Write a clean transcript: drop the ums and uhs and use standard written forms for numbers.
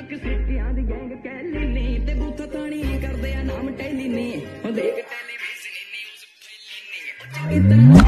ਮੱਕ ਸਿੱਟਿਆਂ ਦੀ gang Kelly ਨੀ ਤੇ ਬੂਥਾ ਤਾਣੀ ਕਰਦੇ ਆ ਨਾਮ ਟੈਲੀ ਨੀ ਉਹ ਦੇਖ ਟੈਲੀਵਿਜ਼ਨ ਨਿਊਜ਼ ਫੈਲੀ ਨੀ